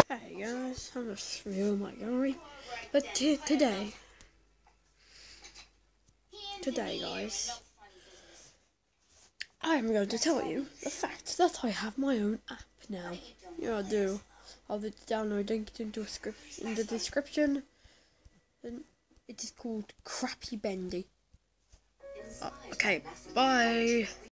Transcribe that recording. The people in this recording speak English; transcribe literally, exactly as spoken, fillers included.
Hey guys, I'm just reviewing my gallery, but t today, today guys, I am going to tell you the fact that I have my own app now. Yeah, I do. I'll download link into a script in the description, and it is called Crappy Bendy. Uh, okay, bye.